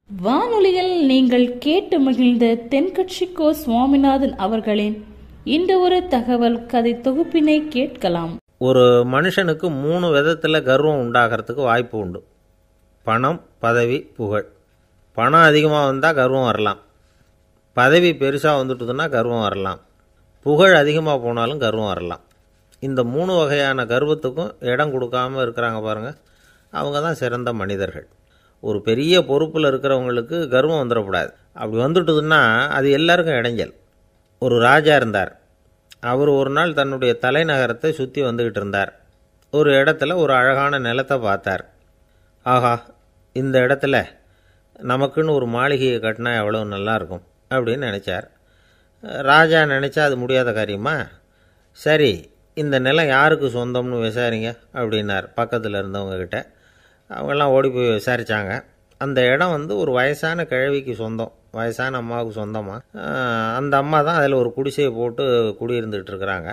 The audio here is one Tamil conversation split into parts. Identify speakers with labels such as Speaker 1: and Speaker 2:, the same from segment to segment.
Speaker 1: வானொலியில் நீங்கள் கேட்டு மகிழ்ந்த தென்கட்சி கோ சுவாமிநாதன் அவர்களின் இந்த ஒரு தகவல் கதை தொகுப்பினை கேட்கலாம்.
Speaker 2: ஒரு மனுஷனுக்கு 3 விதத்தில் கர்வம் உண்டாகிறதுக்கு வாய்ப்பு உண்டு. பணம், பதவி, புகழ். பணம் அதிகமாக வந்தால் கர்வம் வரலாம், பதவி பெருசாக வந்துட்டுதுன்னா கர்வம் வரலாம், புகழ் அதிகமாக போனாலும் கர்வம் வரலாம். இந்த 3 வகையான கர்வத்துக்கும் இடம் கொடுக்காமல் இருக்கிறாங்க பாருங்கள், அவங்க தான் சிறந்த மனிதர்கள். ஒரு பெரிய பொறுப்பில் இருக்கிறவங்களுக்கு கர்வம் வந்துடக்கூடாது. அப்படி வந்துட்டுதுன்னா அது எல்லாருக்கும் இடைஞ்சல். ஒரு ராஜா இருந்தார். அவர் ஒரு நாள் தன்னுடைய தலைநகரத்தை சுற்றி வந்துக்கிட்டு இருந்தார். ஒரு இடத்துல ஒரு அழகான நிலத்தை பார்த்தார். ஆஹா, இந்த இடத்துல நமக்குன்னு ஒரு மாளிகையை கட்டினா எவ்வளோ நல்லாயிருக்கும் அப்படின்னு நினச்சார். ராஜா நினச்சா அது முடியாத காரியமா? சரி, இந்த நிலம் யாருக்கு சொந்தம்னு விசாரிங்க அப்படின்னார் பக்கத்தில் இருந்தவங்கக்கிட்ட. அவங்கெல்லாம் ஓடி போய் விசாரித்தாங்க. அந்த இடம் ஒரு வயசான கிழவிக்கு சொந்தம், வயசான அம்மாவுக்கு சொந்தமாக. அந்த அம்மா தான் அதில் ஒரு குடிசையை போட்டு குடியிருந்துகிட்டு இருக்கிறாங்க.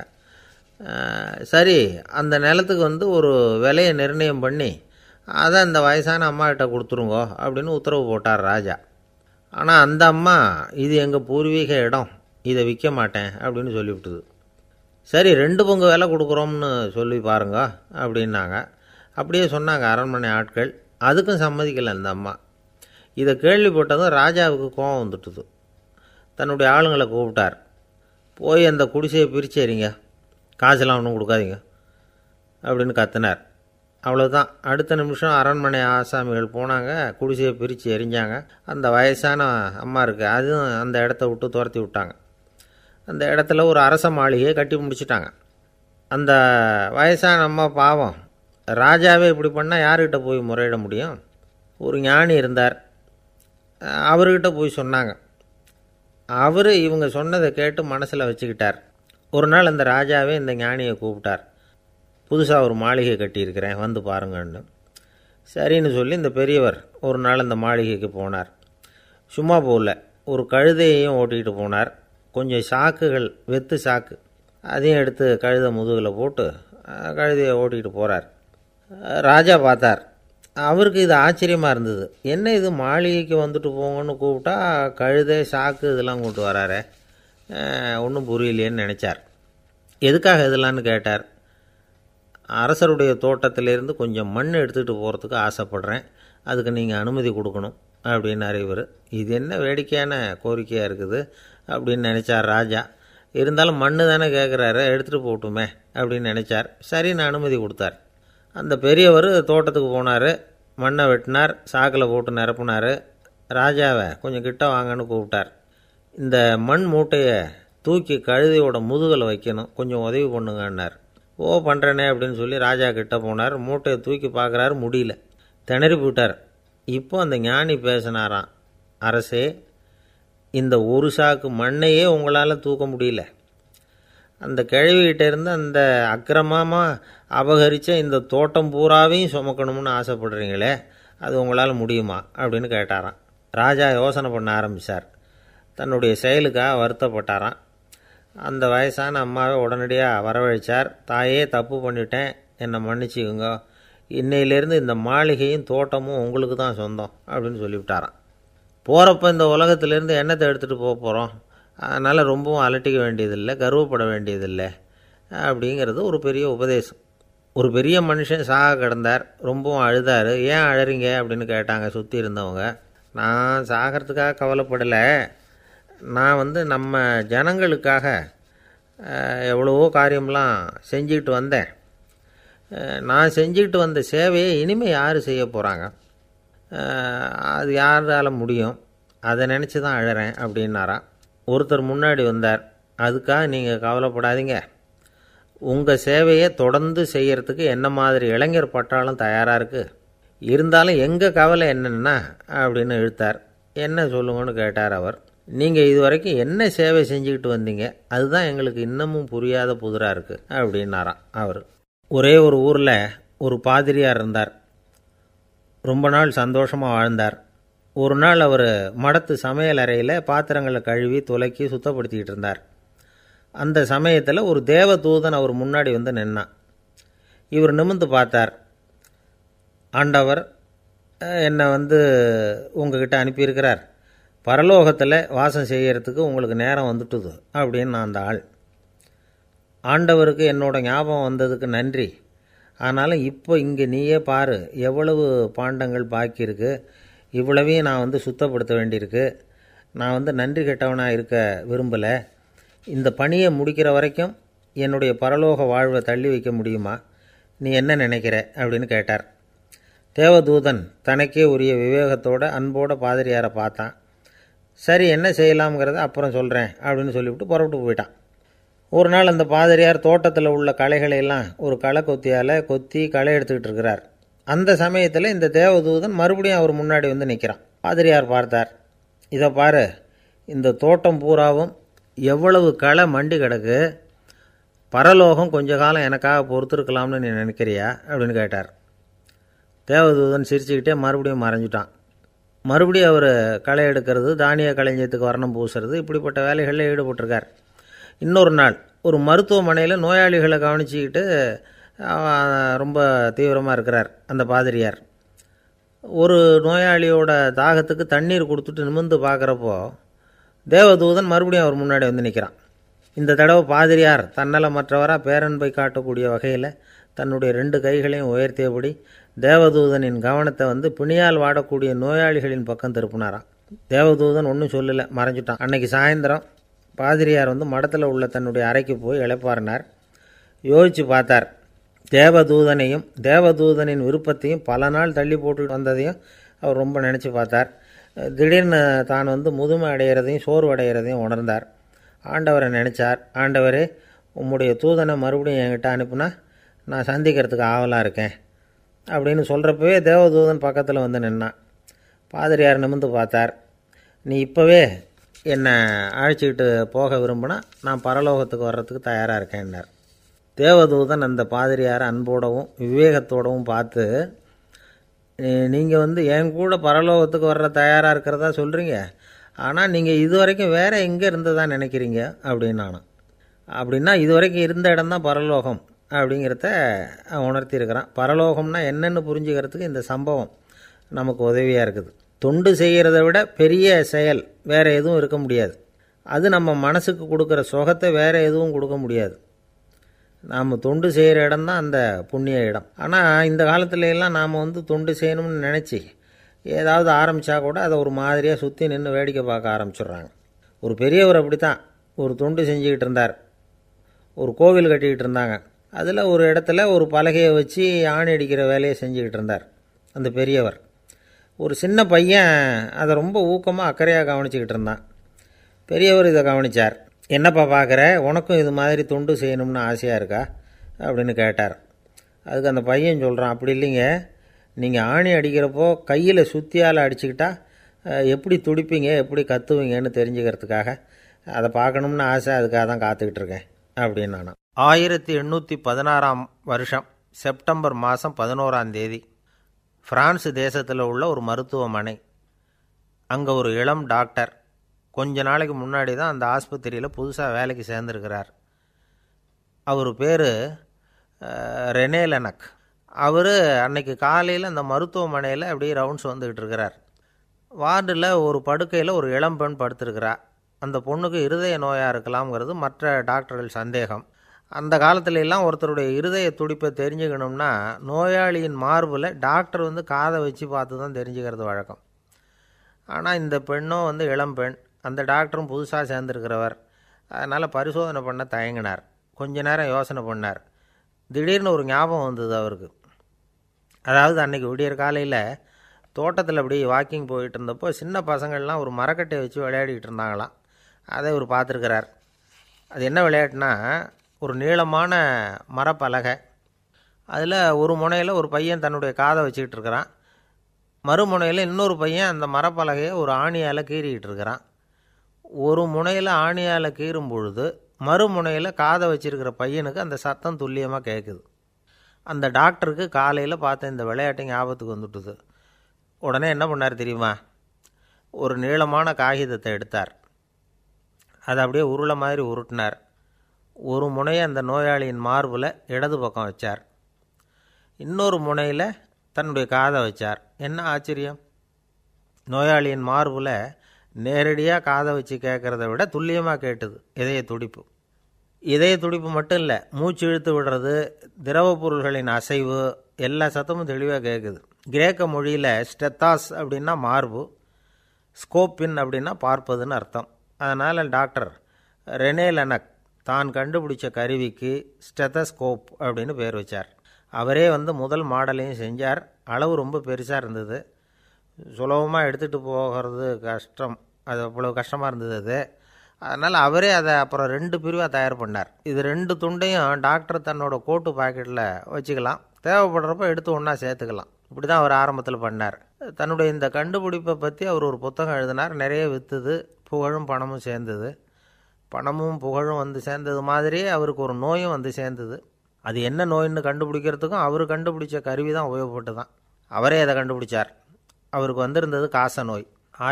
Speaker 2: சரி, அந்த நிலத்துக்கு ஒரு விலையை நிர்ணயம் பண்ணி அதை அந்த வயசான அம்மாக்கிட்ட கொடுத்துருங்கோ அப்படின்னு உத்தரவு போட்டார் ராஜா. ஆனால் அந்த அம்மா, இது எங்கள் பூர்வீக இடம், இதை விற்க மாட்டேன் அப்படின்னு சொல்லிவிட்டுது. சரி, 2 பங்கு விலை கொடுக்குறோம்னு சொல்லி பாருங்க அப்படின்னாங்க. அப்படியே சொன்னாங்க அரண்மனை ஆட்கள். அதுக்கும் சம்மதிக்கலை அந்த அம்மா. இதை கேள்விப்பட்டதும் ராஜாவுக்கு கோபம் வந்துட்டுது. தன்னுடைய ஆளுங்களை கூப்பிட்டார். போய் அந்த குடிசையை பிரித்து எறிங்க, காசெல்லாம் ஒன்றும் கொடுக்காதீங்க அப்படின்னு கத்தினார். அவ்வளோதான். அடுத்த நிமிஷம் அரண்மனை ஆசாமிகள் போனாங்க, குடிசையை பிரித்து எரிஞ்சாங்க. அந்த வயசான அம்மா இருக்குது, அதுவும் அந்த இடத்த விட்டு துரத்தி விட்டாங்க. அந்த இடத்துல ஒரு அரச மாளிகையை கட்டி முடிச்சிட்டாங்க. அந்த வயசான அம்மா பாவம், ராஜாவே இப்படி பண்ணால் யார்கிட்ட போய் முறையிட முடியும்? ஒரு ஞானி இருந்தார், அவர்கிட்ட போய் சொன்னாங்க. அவர் இவங்க சொன்னதை கேட்டு மனசில் வச்சுக்கிட்டார். ஒரு நாள் அந்த ராஜாவே இந்த ஞானியை கூப்பிட்டார். புதுசாக ஒரு மாளிகை கட்டியிருக்கிறேன், வந்து பாருங்கன்னு. சரின்னு சொல்லி இந்த பெரியவர் ஒரு நாள் அந்த மாளிகைக்கு போனார். சும்மா போகல, ஒரு கழுதையையும் ஓட்டிகிட்டு போனார். கொஞ்சம் சாக்குகள், வெத்து சாக்கு, அதையும் எடுத்து கழுதை முதுகில் போட்டு கழுதையை ஓட்டிகிட்டு போகிறார். ராஜா பார்த்தார். அவருக்கு இது ஆச்சரியமாக இருந்தது. என்ன இது, மாளிகைக்கு வந்துட்டு போங்கன்னு கூப்பிட்டா கழுதை, சாக்கு இதெல்லாம் கூப்பிட்டு வராரே, ஒன்றும் புரியலையேன்னு நினச்சார். எதுக்காக இதெல்லாம்னு கேட்டார். அரசருடைய தோட்டத்திலேருந்து கொஞ்சம் மண் எடுத்துகிட்டு போகிறதுக்கு ஆசைப்படுறேன், அதுக்கு நீங்கள் அனுமதி கொடுக்கணும் அப்படின்னாரு இவர். இது என்ன வேடிக்கையான கோரிக்கையாக இருக்குது அப்படின்னு நினச்சார் ராஜா. இருந்தாலும் மண் தானே கேட்குறாரு, எடுத்துகிட்டு போகட்டுமே அப்படின்னு நினச்சார். சரின்னு அனுமதி கொடுத்தார். அந்த பெரியவர் தோட்டத்துக்கு போனார், மண்ணை வெட்டினார், சாக்கில் போட்டு நிரப்புனார். ராஜாவை கொஞ்சம் கிட்ட வாங்கன்னு கூப்பிட்டார். இந்த மண் மூட்டையை தூக்கி கழுதையோட முதுகில் வைக்கணும், கொஞ்சம் உதவி பண்ணுங்கன்னார். ஓ, பண்ணுறேனே அப்படின்னு சொல்லி ராஜா கிட்ட போனார். மூட்டையை தூக்கி பார்க்குறாரு, முடியல, திணறி போயிட்டார். இப்போ அந்த ஞானி பேசினாராம். அரசே, இந்த ஒரு சாக்கு மண்ணையே உங்களால் தூக்க முடியல, அந்த கிழவிகிட்ட இருந்து அந்த அக்கிரமமாக அபகரித்த இந்த தோட்டம் பூராவையும் சுமக்கணும்னு ஆசைப்படுறீங்களே, அது உங்களால் முடியுமா அப்படின்னு கேட்டாராம். ராஜா யோசனை பண்ண ஆரம்பித்தார். தன்னுடைய செயலுக்காக வருத்தப்பட்டாராம். அந்த வயசான அம்மாவை உடனடியாக வரவழைச்சார். தாயே, தப்பு பண்ணிட்டேன், என்னை மன்னிச்சுக்குங்க, இன்னையிலேருந்து இந்த மாளிகையும் தோட்டமும் உங்களுக்கு தான் சொந்தம் அப்படின்னு சொல்லிவிட்டாராம். போகிறப்ப இந்த உலகத்திலேருந்து எண்ணத்தை எடுத்துகிட்டு போக போகிறோம், அதனால் ரொம்பவும் அலட்டிக்க வேண்டியதில்லை, கர்வப்பட வேண்டியதில்லை அப்படிங்கிறது ஒரு பெரிய உபதேசம். ஒரு பெரிய மனுஷன் சாக கிடந்தார், ரொம்பவும் அழுதார். ஏன் அழறீங்க அப்படின்னு கேட்டாங்க சுற்றி இருந்தவங்க. நான் சாகிறதுக்காக கவலைப்படலை, நான் நம்ம ஜனங்களுக்காக எவ்வளவோ காரியம்லாம் செஞ்சுக்கிட்டு வந்தேன். நான் செஞ்சுக்கிட்டு வந்த சேவையை இனிமேல் யார் செய்ய போகிறாங்க, அது யாரால் முடியும், அதை நினச்சி தான் அழறேன் அப்படின்னாராம். ஒருத்தர் முன்னாடி வந்தார். அதுக்காக நீங்கள் கவலைப்படாதீங்க, உங்கள் சேவையை தொடர்ந்து செய்கிறதுக்கு என்ன மாதிரி இளைஞர் பட்டாலும் தயாராக இருக்குது, இருந்தாலும் எங்கள் கவலை என்னென்னா அப்படின்னு இழுத்தார். என்ன சொல்லுங்கன்னு கேட்டார் அவர். நீங்கள் இது வரைக்கும் என்ன சேவை செஞ்சுக்கிட்டு வந்தீங்க, அதுதான் எங்களுக்கு இன்னமும் புரியாத புதிராக இருக்குது அப்படின்னாராம் அவர். ஒரே ஒரு ஊரில் ஒரு பாதிரியார் இருந்தார். ரொம்ப நாள் சந்தோஷமாக வாழ்ந்தார். ஒரு நாள் அவர் மடத்து சமையல் அறையில் பாத்திரங்களை கழுவி துலக்கி சுத்தப்படுத்திக்கிட்டு இருந்தார். அந்த சமயத்தில் ஒரு தேவ தூதன் அவர் முன்னாடி வந்து நின்னான். இவர் நிமிர்ந்து பார்த்தார். ஆண்டவர், என்னை உங்ககிட்ட அனுப்பியிருக்கிறார். பரலோகத்தில் வாசம் செய்யறதுக்கு உங்களுக்கு நேரம் வந்துட்டுது அப்படின்னு நான் அந்த ஆள். ஆண்டவருக்கு என்னோட ஞாபகம் வந்ததுக்கு நன்றி. ஆனாலும் இப்போ இங்கே நீயே பாரு, எவ்வளவு பாண்டங்கள் பாக்கி இருக்குது, இவ்வளவையும் நான் சுத்தப்படுத்த வேண்டியிருக்கு. நான் நன்றி கெட்டவனாக இருக்க விரும்பலை. இந்த பணியை முடிக்கிற வரைக்கும் என்னுடைய பரலோக வாழ்வை தள்ளி வைக்க முடியுமா? நீ என்ன நினைக்கிற அப்படின்னு கேட்டார். தேவதூதன் தனக்கே உரிய விவேகத்தோட அன்போட பாதிரியாரை பார்த்தான். சரி, என்ன செய்யலாம்ங்கிறத அப்புறம் சொல்கிறேன் அப்படின்னு சொல்லிவிட்டு புறப்பட்டு போயிட்டான். ஒரு நாள் அந்த பாதிரியார் தோட்டத்தில் உள்ள களைகளை எல்லாம் ஒரு களை கொத்தியால் கொத்தி களை எடுத்துக்கிட்டு இருக்கிறார். அந்த சமயத்தில் இந்த தேவதூதன் மறுபடியும் அவர் முன்னாடி நிற்கிறான். பாதிரியார் பார்த்தார். இதை பாரு, இந்த தோட்டம் பூராவும் எவ்வளவு களை மண்டி கிடக்கு, பரலோகம் கொஞ்ச காலம் எனக்காக பொறுத்திருக்கலாம்னு நீ நினைக்கிறியா அப்படின்னு கேட்டார். தேவதூதன் சிரிச்சுக்கிட்டே மறுபடியும் மறைஞ்சிட்டான். மறுபடியும் அவர் களை எடுக்கிறது, தானிய களஞ்சியத்துக்கு வர்ணம் பூசுறது, இப்படிப்பட்ட வேலைகளில் ஈடுபட்டிருக்கார். இன்னொரு நாள் ஒரு மருத்துவமனையில் நோயாளிகளை கவனிச்சிக்கிட்டு ரொம்ப தீவிரமாக இருக்கிறார் அந்த பாதிரியார். ஒரு நோயாளியோட தாகத்துக்கு தண்ணீர் கொடுத்துட்டு நிமிர்ந்து பார்க்குறப்போ தேவதூதன் மறுபடியும் அவர் முன்னாடி நிற்கிறான். இந்த தடவை பாதிரியார் தன்னலமற்றவராக பேரன்பை காட்டக்கூடிய வகையில் தன்னுடைய 2 கைகளையும் உயர்த்தியபடி தேவதூதனின் கவனத்தை பிணியால் வாடக்கூடிய நோயாளிகளின் பக்கம் திருப்பினாராம். தேவதூதன் ஒன்றும் சொல்லலை, மறைஞ்சிட்டான். அன்னைக்கு சாயந்தரம் பாதிரியார் மடத்தில் உள்ள தன்னுடைய அறைக்கு போய் இளைப்பாறினார். யோசித்து பார்த்தார். தேவதூதனையும் தேவதூதனின் விருப்பத்தையும் பல நாள் தள்ளி போட்டு வந்ததையும் அவர் ரொம்ப நினச்சி பார்த்தார். திடீர்னு தான் முதுமை அடைகிறதையும் சோர்வு அடைகிறதையும் உணர்ந்தார். ஆண்டவரை நினச்சார். ஆண்டவரே, உம்முடைய தூதனை மறுபடியும் என்கிட்ட அனுப்புனா நான் சந்திக்கிறதுக்கு ஆவலாக இருக்கேன் அப்படின்னு சொல்கிறப்பவே தேவதூதன் பக்கத்தில் நின்னான். பாதிரியார் நிமிர்ந்து பார்த்தார். நீ இப்போவே என்னை அழைச்சிக்கிட்டு போக விரும்பினா நான் பரலோகத்துக்கு வர்றதுக்கு தயாராக இருக்கேன்னார். தேவதூதன் அந்த பாதிரியாரை அன்போடவும் விவேகத்தோடவும் பார்த்து, நீங்கள் என் கூட பரலோகத்துக்கு வர்ற தயாராக இருக்கிறதா சொல்கிறீங்க, ஆனால் நீங்கள் இதுவரைக்கும் வேறு எங்கே இருந்ததா நினைக்கிறீங்க அப்படின்னானா. அப்படின்னா இதுவரைக்கும் இருந்த இடம்தான் பரலோகம் அப்படிங்கிறத உணர்த்தியிருக்கிறான். பரலோகம்னா என்னென்னு புரிஞ்சுக்கிறதுக்கு இந்த சம்பவம் நமக்கு உதவியாக இருக்குது. தொண்டு செய்கிறத விட பெரிய செயல் வேறு எதுவும் இருக்க முடியாது. அது நம்ம மனசுக்கு கொடுக்குற சுகத்தை வேறு எதுவும் கொடுக்க முடியாது. நாம் தொண்டு செய்கிற இடம் தான் அந்த புண்ணிய இடம். ஆனால் இந்த காலத்துல எல்லாம் நாம் தொண்டு செய்யணும்னு நினச்சி ஏதாவது ஆரம்பித்தா கூட அதை ஒரு மாதிரியாக சுற்றி நின்று வேடிக்கை பார்க்க ஆரம்பிச்சிடுறாங்க. ஒரு பெரியவர் அப்படி தான் ஒரு தொண்டு செஞ்சுக்கிட்டு இருந்தார். ஒரு கோவில் கட்டிக்கிட்டு இருந்தாங்க. அதில் ஒரு இடத்துல ஒரு பலகையை வச்சு ஆணி அடிக்கிற வேலையை செஞ்சுக்கிட்டு இருந்தார் அந்த பெரியவர். ஒரு சின்ன பையன் அதை ரொம்ப ஊக்கமாக அக்கறையாக கவனிச்சிக்கிட்டு இருந்தான். பெரியவர் இதை கவனித்தார். என்னப்பா பார்க்குற, உனக்கும் இது மாதிரி தொண்டு செய்யணும்னு ஆசையாக இருக்கா அப்படின்னு கேட்டார். அதுக்கு அந்த பையன் சொல்கிறான், அப்படி இல்லைங்க, நீங்கள் ஆணி அடிக்கிறப்போ கையில் சுத்தியால் அடிச்சுக்கிட்டா எப்படி துடிப்பீங்க, எப்படி கத்துவீங்கன்னு தெரிஞ்சுக்கிறதுக்காக அதை பார்க்கணும்னு ஆசை, அதுக்காக தான் காத்துக்கிட்டு இருக்கேன் அப்படின்னு நான். 1816 வருஷம் செப்டம்பர் மாதம் 11 பிரான்ஸ் தேசத்தில் உள்ள ஒரு மருத்துவமனை. அங்கே ஒரு இளம் டாக்டர் கொஞ்ச நாளைக்கு முன்னாடி தான் அந்த ஆஸ்பத்திரியில் புதுசாக வேலைக்கு சேர்ந்துருக்கிறார். அவர் பேர் ரெனே லெனக். அவர் அன்னைக்கு காலையில் அந்த மருத்துவமனையில் அப்படியே ரவுண்ட்ஸ் வந்துக்கிட்டு இருக்கிறார். வார்டில் ஒரு படுக்கையில் ஒரு இளம் பெண் படுத்திருக்கிறா. அந்த பொண்ணுக்கு இருதய நோயாக இருக்கலாம்ங்கிறது மற்ற டாக்டர்கள் சந்தேகம். அந்த காலத்துல எல்லாம் ஒருத்தருடைய இருதய துடிப்பை தெரிஞ்சுக்கணும்னா நோயாளியின் மார்பில் டாக்டர் காதை வச்சு பார்த்து தான் தெரிஞ்சுக்கிறது வழக்கம். ஆனால் இந்த பெண்ணும் இளம் பெண், அந்த டாக்டரும் புதுசாக சேர்ந்துருக்கிறவர். அதனால் பரிசோதனை பண்ண தயங்கினார். கொஞ்ச நேரம் யோசனை பண்ணார். திடீர்னு ஒரு ஞாபகம் வந்தது அவருக்கு. அதாவது அன்றைக்கி விடியற் காலையில் தோட்டத்தில் அப்படி வாக்கிங் போயிட்டு இருந்தப்போ சின்ன பசங்கள்லாம் ஒரு மரக்கட்டையை வச்சு விளையாடிக்கிட்டு இருந்தாங்களாம். அதை இவர் பார்த்துருக்கிறார். அது என்ன விளையாட்டுனா, ஒரு நீளமான மரப்பலகை, அதில் ஒரு முனையில் ஒரு பையன் தன்னுடைய காதை வச்சுக்கிட்டு இருக்கிறான், மறுமுனையில் இன்னொரு பையன் அந்த மரப்பலகையை ஒரு ஆணியால் கீறிக்கிட்டு இருக்கிறான். ஒரு முனையில் ஆணியால் கீறும் பொழுது மறுமுனையில் காதை வச்சிருக்கிற பையனுக்கு அந்த சத்தம் துல்லியமாக கேட்குது. அந்த டாக்டருக்கு காலையில் பார்த்த இந்த விளையாட்டு ஞாபகத்துக்கு வந்துட்டுது. உடனே என்ன பண்ணார் தெரியுமா? ஒரு நீளமான காகிதத்தை எடுத்தார். அதை அப்படியே உருளை மாதிரி உருட்டினார். ஒரு முனையை அந்த நோயாளியின் மார்பில் இடது பக்கம் வச்சார். இன்னொரு முனையில் தன்னுடைய காதை வச்சார். என்ன ஆச்சரியம்! நோயாளியின் மார்பில் நேரடியாக காதை வச்சு கேட்குறத விட துல்லியமாக கேட்டுது இதய துடிப்பு. இதய துடிப்பு மட்டும் இல்லை, மூச்சு இழுத்து விடுறது, திரவ பொருள்களின் அசைவு, எல்லா சத்தமும் தெளிவாக கேட்குது. கிரேக்க மொழியில் ஸ்டெத்தாஸ் அப்படின்னா மார்பு, ஸ்கோப்பின் அப்படின்னா பார்ப்பதுன்னு அர்த்தம். அதனால் டாக்டர் ரெனே லெனக் தான் கண்டுபிடிச்ச கருவிக்கு ஸ்டெத்தஸ்கோப் அப்படின்னு பேர் வச்சார். அவரே முதல் மாடலையும் செஞ்சார். அளவு ரொம்ப பெருசாக இருந்தது, சுலபமாக எடுத்துகிட்டு போகிறது கஷ்டம், அது அவ்வளோ கஷ்டமாக இருந்தது அது. அதனால் அவரே அதை அப்புறம் 2 பிரிவாக தயார் பண்ணார். இது 2 துண்டையும் டாக்டர் தன்னோட கோட்டு பாக்கெட்டில் வச்சுக்கலாம், தேவைப்படுறப்ப எடுத்து ஒன்றா சேர்த்துக்கலாம். இப்படி தான் அவர் ஆரம்பத்தில் பண்ணார். தன்னுடைய இந்த கண்டுபிடிப்பை பற்றி அவர் ஒரு புத்தகம் எழுதினார். நிறைய விற்றுது, புகழும் பணமும் சேர்ந்தது. பணமும் புகழும் சேர்ந்தது மாதிரியே அவருக்கு ஒரு நோயும் சேர்ந்தது. அது என்ன நோயின்னு கண்டுபிடிக்கிறதுக்கும் அவர் கண்டுபிடிச்ச கருவி தான் உபயோகப்பட்டு தான். அவரே அதை கண்டுபிடிச்சார். அவருக்கு வந்திருந்தது காச நோய்.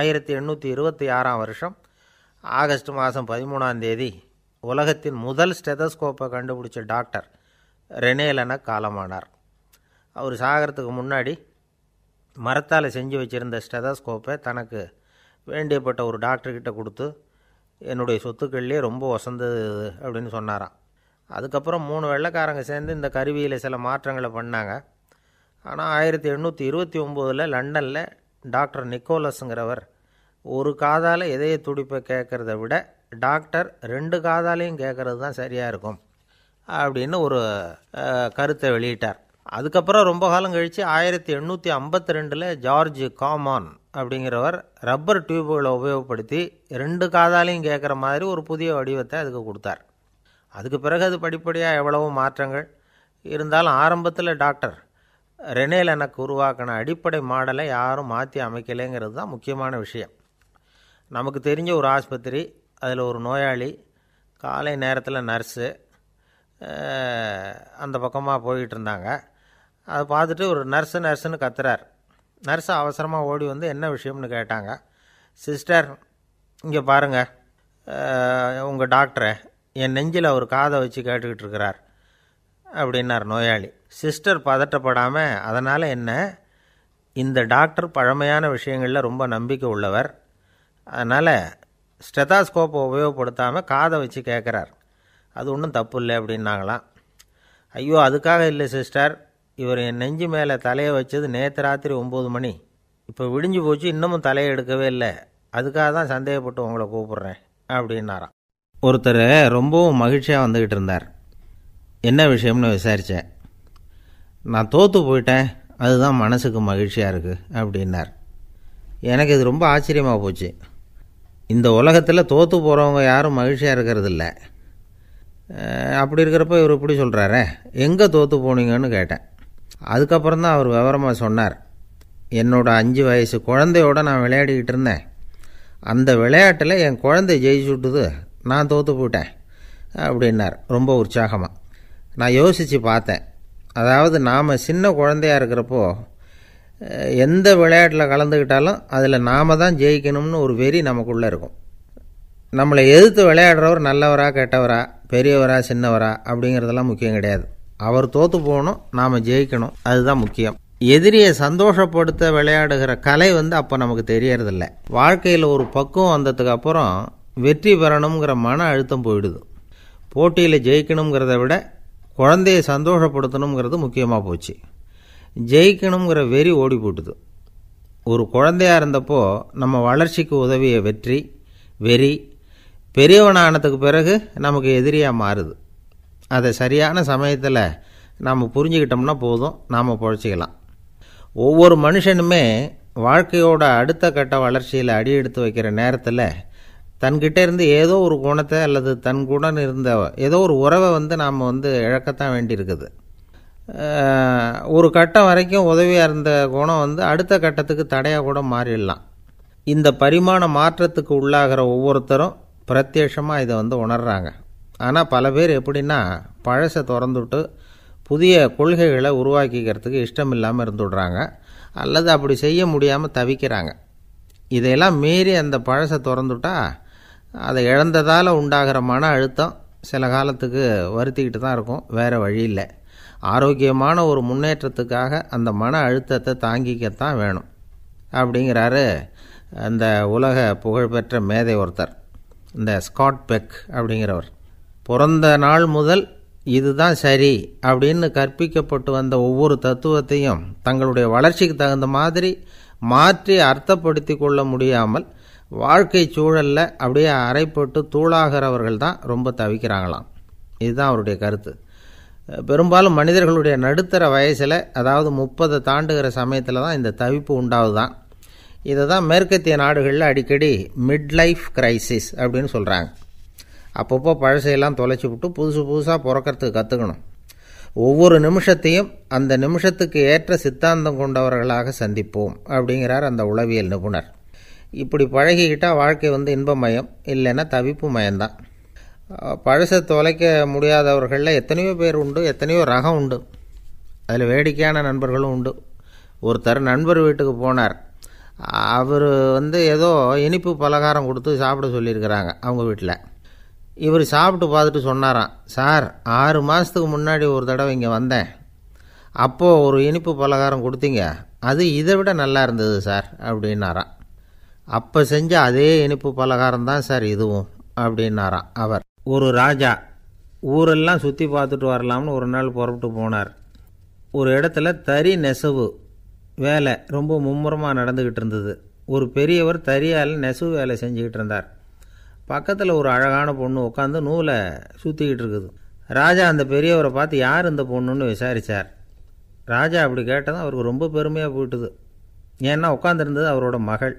Speaker 2: 1826 வருஷம் ஆகஸ்ட் மாதம் 13 உலகத்தின் முதல் ஸ்டெதஸ்கோப்பை கண்டுபிடிச்ச டாக்டர் ரெனே லெனக் காலமானார். அவர் சாகிறதுக்கு முன்னாடி மரத்தால் செஞ்சு வச்சுருந்த ஸ்டெதஸ்கோப்பை தனக்கு வேண்டியப்பட்ட ஒரு டாக்டர்கிட்ட கொடுத்து, என்னுடைய சொத்துக்கள்லேயே ரொம்ப வசந்தது அப்படின்னு சொன்னாராம். அதுக்கப்புறம் 3 வெள்ளைக்காரங்க சேர்ந்து இந்த கருவியில் சில மாற்றங்களை பண்ணாங்க. ஆனால் 1829 லண்டனில் டாக்டர் நிக்கோலஸுங்கிறவர் ஒரு காதால் இதய துடிப்பை கேட்குறத விட டாக்டர் 2 காதாலையும் கேட்குறது தான் சரியாக இருக்கும் அப்படின்னு ஒரு கருத்தை வெளியிட்டார். அதுக்கப்புறம் ரொம்ப காலம் கழித்து 1852 ஜார்ஜ் காமான் அப்படிங்கிறவர் ரப்பர் டியூப்களை உபயோகப்படுத்தி 2 காதாலையும் கேட்குற மாதிரி ஒரு புதிய வடிவத்தை அதுக்கு கொடுத்தார். அதுக்கு பிறகு அது படிப்படியாக எவ்வளவோ மாற்றங்கள் இருந்தாலும் ஆரம்பத்தில் டாக்டர் ரெனே லெனக் உருவாக்கின அடிப்படை மாடலை யாரும் மாற்றி அமைக்கலைங்கிறது தான் முக்கியமான விஷயம். நமக்கு தெரிஞ்ச ஒரு ஆஸ்பத்திரி, அதில் ஒரு நோயாளி, காலை நேரத்தில் நர்ஸு அந்த பக்கமாக போய்கிட்டு இருந்தாங்க. அதை பார்த்துட்டு ஒரு நர்ஸுன்னு கத்துறார். நர்ஸு அவசரமாக ஓடி என்ன விஷயம்னு கேட்டாங்க. சிஸ்டர், இங்கே பாருங்கள், உங்கள் டாக்டரை என் நெஞ்சில் ஒரு காதை வச்சு கேட்டுக்கிட்டு இருக்கிறார் அப்படின்னார் நோயாளி. சிஸ்டர் பதட்டப்படாமல், அதனால் என்ன, இந்த டாக்டர் பழமையான விஷயங்களில் ரொம்ப நம்பிக்கை உள்ளவர், அதனால் ஸ்டெதாஸ்கோப்பை உபயோகப்படுத்தாமல் காதை வச்சு கேட்குறார், அது ஒன்றும் தப்பு இல்லை அப்படின்னாங்களாம். ஐயோ, அதுக்காக இல்லை சிஸ்டர், இவர் என் நெஞ்சு மேலே தலையை வச்சது நேற்று ராத்திரி 9 மணி, இப்போ விடிஞ்சு போச்சு, இன்னமும் தலையை எடுக்கவே இல்லை, அதுக்காக தான் சந்தேகப்பட்டு உங்களை கூப்பிட்றேன் அப்படின்னாராம். ஒருத்தர் ரொம்பவும் மகிழ்ச்சியாக வந்துக்கிட்டு இருந்தார். என்ன விஷயம்னு விசாரித்தேன். நான் தோற்று போயிட்டேன், அதுதான் மனசுக்கு மகிழ்ச்சியாக இருக்குது அப்படின்னார். எனக்கு இது ரொம்ப ஆச்சரியமாக போச்சு. இந்த உலகத்தில் தோற்று போகிறவங்க யாரும் மகிழ்ச்சியாக இருக்கிறதில்ல. அப்படி இருக்கிறப்ப இவர் இப்படி சொல்கிறாரே, எங்கே தோற்று போனீங்கன்னு கேட்டேன். அதுக்கப்புறம் தான் அவர் விவரமாக சொன்னார். என்னோட 5 வயசு குழந்தையோடு நான் விளையாடிக்கிட்டு இருந்தேன், அந்த விளையாட்டில் என் குழந்தை ஜெயிச்சு விட்டுது, நான் தோற்று போயிட்டேன் அப்படின்னார் ரொம்ப உற்சாகமாக. நான் யோசித்து பார்த்தேன். அதாவது நாம் சின்ன குழந்தையாக இருக்கிறப்போ எந்த விளையாட்டில் கலந்துக்கிட்டாலும் அதில் நாம் தான் ஜெயிக்கணும்னு ஒரு வெறி நமக்குள்ளே இருக்கும். நம்மளை எதிர்த்து விளையாடுறவர் நல்லவரா கெட்டவரா, பெரியவரா சின்னவரா அப்படிங்கிறதெல்லாம் முக்கியம் கிடையாது. அவர் தோற்று போகணும், நாம் ஜெயிக்கணும், அதுதான் முக்கியம். எதிரியை சந்தோஷப்படுத்த விளையாடுகிற கலை அப்போ நமக்கு தெரியறதில்ல. வாழ்க்கையில் ஒரு பக்குவம் வந்ததுக்கு அப்புறம் வெற்றி பெறணுங்கிற மன அழுத்தம் போயிடுது. போட்டியில் ஜெயிக்கணுங்கிறத விட குழந்தையை சந்தோஷப்படுத்தணுங்கிறது முக்கியமாக போச்சு. ஜெயிக்கணுங்கிற வெறி ஓடி போட்டுது. ஒரு குழந்தையாக இருந்தப்போ நம்ம வளர்ச்சிக்கு உதவிய வெறி பெரியவனானதுக்கு பிறகு நமக்கு எதிரியாக மாறுது. அதை சரியான சமயத்தில் நாம் புரிஞ்சுக்கிட்டோம்னா போதும், நாம் பொழைச்சிக்கலாம். ஒவ்வொரு மனுஷனுமே வாழ்க்கையோட அடுத்த கட்ட வளர்ச்சியில் அடி எடுத்து வைக்கிற நேரத்தில் தன்கிட்ட இருந்து ஏதோ ஒரு குணத்தை அல்லது தன் குணம் இருந்த ஏதோ ஒரு உறவை நாம் இழக்கத்தான் வேண்டியிருக்குது. ஒரு கட்டம் வரைக்கும் உதவியாக இருந்த குணம் அடுத்த கட்டத்துக்கு தடையாக கூட மாறிடலாம். இந்த பரிமாண மாற்றத்துக்கு உள்ளாகிற ஒவ்வொருத்தரும் பிரத்யட்சமாக இதை உணர்றாங்க. ஆனால் பல பேர் எப்படின்னா, பழசை திறந்துவிட்டு புதிய கொள்கைகளை உருவாக்கிக்கிறதுக்கு இஷ்டம் இல்லாமல் இருந்துவிடுறாங்க, அல்லது அப்படி செய்ய முடியாமல் தவிக்கிறாங்க. இதையெல்லாம் மீறி அந்த பழசை திறந்துவிட்டா அதை இழந்ததால் உண்டாகிற மன அழுத்தம் சில காலத்துக்கு வருத்திக்கிட்டு தான் இருக்கும், வேறு வழி இல்லை. ஆரோக்கியமான ஒரு முன்னேற்றத்துக்காக அந்த மன அழுத்தத்தை தாங்கிக்கத்தான் வேணும் அப்படிங்கிறாரு அந்த உலக புகழ்பெற்ற மேதை ஒருத்தர், இந்த ஸ்காட் பெக் அப்படிங்கிறவர். பிறந்த நாள் முதல் இதுதான் சரி அப்படின்னு கற்பிக்கப்பட்டு வந்த ஒவ்வொரு தத்துவத்தையும் தங்களுடைய வளர்ச்சிக்கு தகுந்த மாதிரி மாற்றி அர்த்தப்படுத்தி கொள்ள முடியாமல் வாழ்க்கை சூழலில் அப்படியே அரைப்பட்டு தூளாகிறவர்கள் தான் ரொம்ப தவிக்கிறாங்களாம். இதுதான் அவருடைய கருத்து. பெரும்பாலும் மனிதர்களுடைய நடுத்தர வயசில், அதாவது 30 தாண்டுகிற சமயத்தில் தான் இந்த தவிப்பு உண்டாகுதான். இதை தான் மேற்கத்திய நாடுகளில் அடிக்கடி மிட் லைஃப் கிரைசிஸ் அப்படின்னு சொல்கிறாங்க. அப்பப்போ பழசையெல்லாம் தொலைச்சி விட்டு புதுசாக பிறக்கிறதுக்கு கற்றுக்கணும். ஒவ்வொரு நிமிஷத்தையும் அந்த நிமிஷத்துக்கு ஏற்ற சித்தாந்தம் கொண்டவர்களாக சந்திப்போம் அப்படிங்கிறார் அந்த உளவியல் நிபுணர். இப்படி பழகிக்கிட்டால் வாழ்க்கை இன்பமயம், இல்லைன்னா தவிப்பு மயம்தான். பழசை தொலைக்க முடியாதவர்களில் எத்தனையோ பேர் உண்டு, எத்தனையோ ரகம் உண்டு. அதில் வேடிக்கையான நண்பர்களும் உண்டு. ஒருத்தர் நண்பர் வீட்டுக்கு போனார். அவர் ஏதோ இனிப்பு பலகாரம் கொடுத்து சாப்பிட சொல்லியிருக்கிறாங்க அவங்க வீட்டில். இவர் சாப்பிட்டு பார்த்துட்டு சொன்னாராம், சார் 6 மாதத்துக்கு முன்னாடி ஒரு தடவை இங்கே வந்தேன், அப்போது ஒரு இனிப்பு பலகாரம் கொடுத்தீங்க, அது இதை விட நல்லா இருந்தது சார் அப்படின்னாராம். அப்போ செஞ்ச அதே இனிப்பு பலகாரம் தான் சார் இதுவும் அப்படின்னாராம் அவர். ஒரு ராஜா ஊரெல்லாம் சுற்றி பார்த்துட்டு வரலாம்னு ஒரு நாள் புறப்பட்டு போனார். ஒரு இடத்துல தறி நெசவு வேலை ரொம்ப மும்முரமாக நடந்துக்கிட்டு இருந்தது. ஒரு பெரியவர் தறியால் நெசவு வேலை செஞ்சுக்கிட்டு இருந்தார். பக்கத்தில் ஒரு அழகான பொண்ணு உட்காந்து நூலை சுற்றிக்கிட்டு இருக்குது. ராஜா அந்த பெரியவரை பார்த்து யார் இந்த பொண்ணுன்னு விசாரித்தார். ராஜா அப்படி கேட்டதும் அவருக்கு ரொம்ப பெருமையாக போயிட்டுது. ஏன்னா உட்காந்துருந்தது அவரோட மகள்.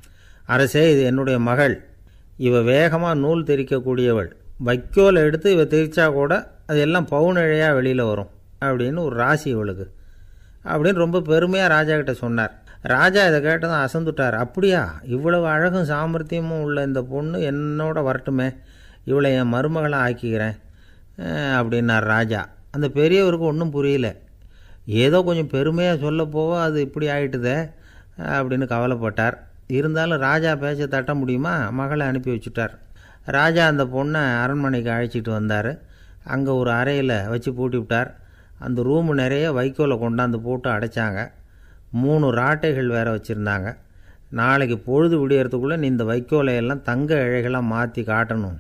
Speaker 2: அரசே, இது என்னுடைய மகள், இவ வேகமாக நூல் தெரிக்கக்கூடியவள், வைக்கோலை எடுத்து இவ தெரிச்சா கூட அது எல்லாம் பவுனிழையாக வெளியில் வரும் அப்படின்னு ஒரு ராசி இவளுக்கு அப்படின்னு ரொம்ப பெருமையாக ராஜா கிட்ட சொன்னார். ராஜா இதை கேட்டதும் அசந்துட்டார். அப்படியா, இவ்வளவு அழகும் சாமர்த்தியமும் உள்ள இந்த பொண்ணு என்னோட வரட்டுமே, இவளை என் மருமகளாக ஆக்கிக்கிறேன் அப்படின்னார் ராஜா. அந்த பெரியவருக்கு ஒன்றும் புரியல. ஏதோ கொஞ்சம் பெருமையாக சொல்ல போவோ அது இப்படி ஆகிட்டுதே அப்படின்னு கவலைப்பட்டார். இருந்தாலும் ராஜா பேச்ச தட்ட முடியுமா, மகளை அனுப்பி வச்சுட்டார். ராஜா அந்த பொண்ணை அரண்மனைக்கு அழைச்சிட்டு வந்தார். அங்கே ஒரு அறையில் வச்சு பூட்டி விட்டார். அந்த ரூமு நிறைய வைக்கோலை கொண்டாந்து போட்டு அடைச்சாங்க. 3 ராட்டைகள் வேறு வச்சுருந்தாங்க. நாளைக்கு பொழுது விடியறதுக்குள்ளே நீ இந்த வைக்கோலையெல்லாம் தங்க இழைகளாக மாற்றி காட்டணும்.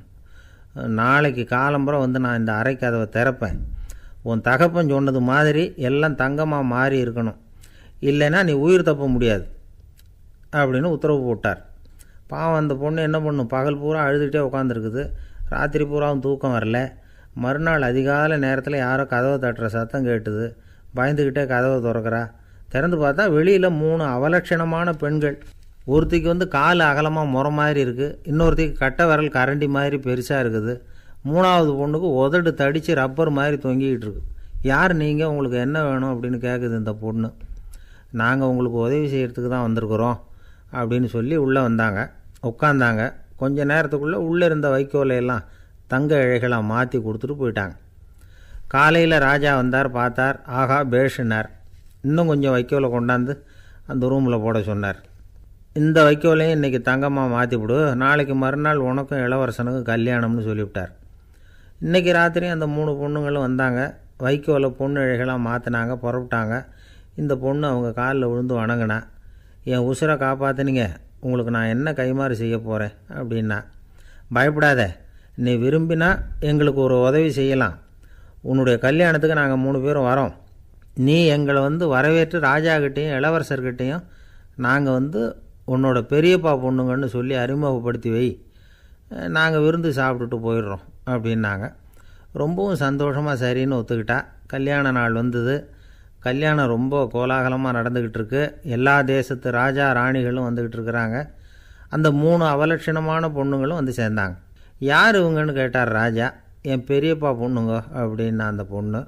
Speaker 2: நாளைக்கு காலம்புற நான் இந்த அறை கதவை திறப்பேன். உன் தகப்பன் சொன்னது மாதிரி எல்லாம் தங்கமாக மாறி இருக்கணும், இல்லைன்னா நீ உயிர் தப்ப முடியாது அப்படின்னு உத்தரவு போட்டார். பாவம் அந்த பொண்ணு என்ன பண்ணும், பகல் பூரா அழுதுகிட்டே உட்காந்துருக்குது. ராத்திரி பூராவும் தூக்கம் வரல. மறுநாள் அதிகாலை நேரத்தில் யாரோ கதவை தட்டுற சத்தம் கேட்டுது. பயந்துக்கிட்டே கதவை திறக்கிறா. திறந்து பார்த்தா வெளியில் 3 அவலட்சணமான பெண்கள். ஒருத்திக்கு கால் அகலமாக முறை மாதிரி இருக்குது, இன்னொருத்திக்கு கட்டை விரல் கரண்டி மாதிரி பெருசாக இருக்குது, 3ஆவது பொண்ணுக்கு உதடு தடித்து ரப்பர் மாதிரி தொங்கிக்கிட்டு இருக்கு. யார் நீங்கள், உங்களுக்கு என்ன வேணும் அப்படின்னு கேட்குது இந்த பொண்ணு. நாங்கள் உங்களுக்கு உதவி செய்கிறதுக்கு தான் வந்திருக்கிறோம் அப்படின்னு சொல்லி உள்ளே வந்தாங்க. உட்காந்தாங்க. கொஞ்ச நேரத்துக்குள்ளே உள்ளே இருந்த வைக்கோலையெல்லாம் தங்க இழைகளாக மாற்றி கொடுத்துட்டு போயிட்டாங்க. காலையில் ராஜா வந்தார், பார்த்தார். ஆகா பேஷுனார். இன்னும் கொஞ்சம் வைக்கோலை கொண்டாந்து அந்த ரூமில் போட சொன்னார். இந்த வைக்கோலையும் இன்றைக்கி தங்கமாக மாற்றிவிடு, நாளைக்கு மறுநாள் உனக்கும் இளவரசனுக்கும் கல்யாணம்னு சொல்லிவிட்டார். இன்றைக்கி ராத்திரி அந்த 3 பொண்ணுங்களும் வந்தாங்க. வைக்கோலை பொண்ணு இழைகளாக மாற்றினாங்க, புறப்பட்டாங்க. இந்த பொண்ணு அவங்க காலில் விழுந்து வணங்கினா. என் உசுரை காப்பாற்றினீங்க, உங்களுக்கு நான் என்ன கைமாறு செய்ய போகிறேன் அப்படின்னா. பயப்படாத, நீ விரும்பினா எங்களுக்கு ஒரு உதவி செய்யலாம். உன்னுடைய கல்யாணத்துக்கு நாங்கள் 3 பேரும் வரோம். நீ எங்களை வரவேற்று ராஜாக்கிட்டேயும் இளவரசர்கிட்டையும் நாங்கள் உன்னோட பெரியப்பா பொண்ணுங்கன்னு சொல்லி அறிமுகப்படுத்தி வை, நாங்கள் விருந்து சாப்பிட்டுட்டு போயிடுறோம் அப்படின்னாங்க. ரொம்பவும் சந்தோஷமாக சரின்னு ஒத்துக்கிட்டா. கல்யாண நாள் வந்தது. கல்யாணம் ரொம்ப கோலாகலமாக நடந்துக்கிட்டு இருக்கு. எல்லா தேசத்து ராஜா ராணிகளும் வந்துக்கிட்டு இருக்கிறாங்க. அந்த 3 அவலட்சணமான பொண்ணுங்களும் சேர்ந்தாங்க. யார் இவங்கன்னு கேட்டார் ராஜா. என் பெரியப்பா பொண்ணுங்க அப்படின்னா அந்த பொண்ணு.